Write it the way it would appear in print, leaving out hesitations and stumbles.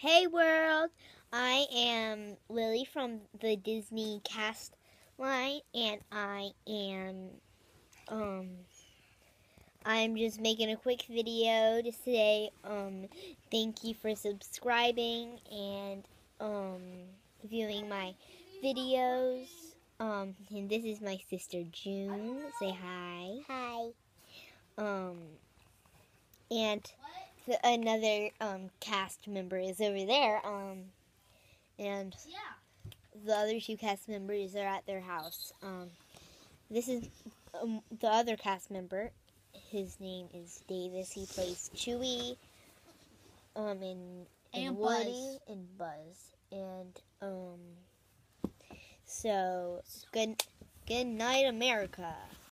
Hey world, I am Lily from the Disney cast line, and I'm just making a quick video to say thank you for subscribing and viewing my videos. And this is my sister June. Say hi. Hi. And another cast member is over there. And the other two cast members are at their house. This is the other cast member. His name is Davis. He plays Chewie, and Woody Buzz. and Buzz. And so good night, America.